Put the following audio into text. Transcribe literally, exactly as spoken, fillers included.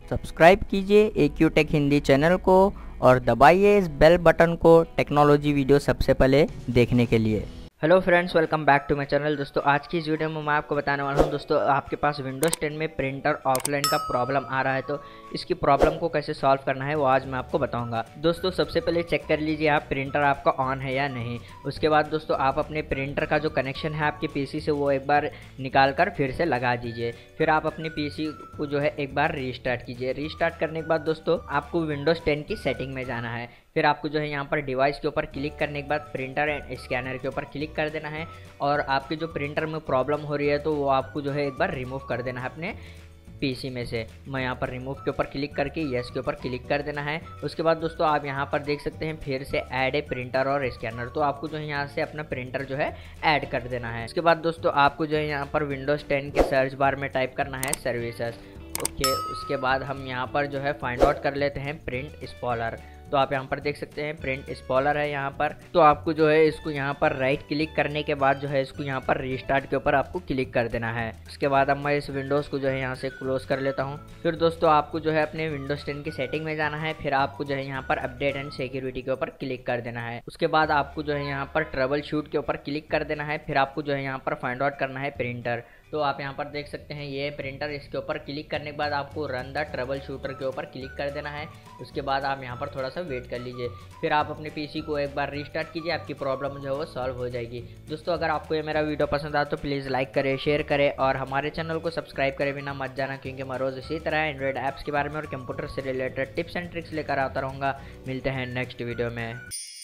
Subscribe कीजिए A Q tech Hindi channel को और दबाइए इस बेल बटन को टेक्नोलॉजी वीडियो सबसे पहले देखने के लिए। Hello friends, welcome back to my channel. दोस्तों आज की इस वीडियो में मैं आपको बताने वाला हूं दोस्तों, आपके पास विंडोज़ टेन में प्रिंटर ऑफलाइन का प्रॉब्लम आ रहा है तो इसकी प्रॉब्लम को कैसे सॉल्व करना है वो आज मैं आपको बताऊंगा। दोस्तों सबसे पहले चेक कर लीजिए आप प्रिंटर आपका ऑन है या नहीं। उसके बाद दोस्तों आप अपने प्रिंटर का जो कनेक्शन है आपके पीसी से वो एक बार निकाल कर फिर से लगा दीजिए। फिर आप अपने पीसी को जो है एक बार रीस्टार्ट कीजिए। रीस्टार्ट करने के बाद दोस्तों आपको विंडोज़ टेन की सेटिंग में जाना है। फिर आपको जो है यहाँ पर डिवाइस के ऊपर क्लिक करने के बाद प्रिंटर एंड स्कैनर के ऊपर क्लिक कर देना है और आपके जो प्रिंटर में प्रॉब्लम हो रही है तो वो आपको जो है एक बार रिमूव कर देना है अपने पीसी में से। मैं यहाँ पर रिमूव के ऊपर क्लिक करके यस के ऊपर क्लिक कर देना है। उसके बाद दोस्तों आप यहाँ पर देख सकते हैं फिर से ऐड ए प्रिंटर और स्कैनर, तो आपको जो है यहाँ से अपना प्रिंटर जो है ऐड कर देना है। उसके बाद दोस्तों आपको जो है यहाँ पर विंडोज़ टेन के सर्च बार में टाइप करना है सर्विसेज। ओके, उसके बाद हम यहाँ पर जो है फाइंड आउट कर लेते हैं प्रिंट स्पॉलर। तो आप यहाँ पर देख सकते हैं प्रिंट स्पॉलर है यहाँ पर। तो आपको जो है इसको यहाँ पर राइट क्लिक करने के बाद जो है इसको यहाँ पर रीस्टार्ट के ऊपर आपको क्लिक कर देना है। उसके बाद अब मैं इस विंडोज़ को जो है यहाँ से क्लोज कर लेता हूँ। फिर दोस्तों आपको जो है अपने विंडोज़ टेन की सेटिंग में जाना है। फिर आपको जो है यहाँ पर अपडेट एंड सिक्योरिटी के ऊपर क्लिक कर देना है। उसके बाद आपको जो है यहाँ पर ट्रबल शूट के ऊपर क्लिक कर देना है। फिर आपको जो है यहाँ पर फाइंड आउट करना है प्रिंटर। तो आप यहाँ पर देख सकते हैं ये प्रिंटर, इसके ऊपर क्लिक करने के बाद आपको रन द ट्रबल शूटर के ऊपर क्लिक कर देना है। उसके बाद आप यहाँ पर थोड़ा सा वेट कर लीजिए। फिर आप अपने पीसी को एक बार रीस्टार्ट कीजिए, आपकी प्रॉब्लम जो है वो सॉल्व हो जाएगी। दोस्तों अगर आपको ये मेरा वीडियो पसंद आया तो प्लीज़ लाइक करें, शेयर करें और हमारे चैनल को सब्सक्राइब करे बिना मत जाना, क्योंकि मैं रोज़ इसी तरह एंड्रॉइड ऐप्स के बारे में और कंप्यूटर से रिलेटेड टिप्स एंड ट्रिक्स लेकर आता रहूँगा। मिलते हैं नेक्स्ट वीडियो में।